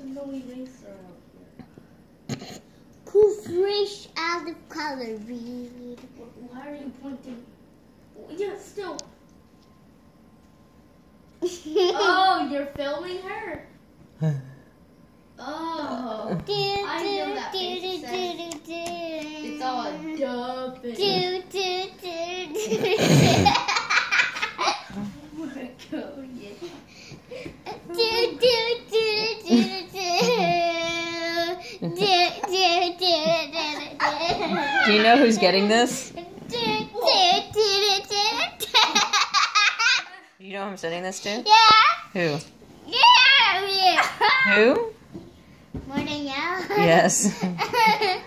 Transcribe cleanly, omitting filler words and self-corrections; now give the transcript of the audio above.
no eraser out here. Cool fresh out of color read. Why are you pointing? Yeah, still. Oh, you're filming her? Oh. I know that face says it's all a dub. Oh my God, Do you know who's getting this? You know who I'm sending this to? Yeah. Who? Yeah. Who? More than Yael. Yes.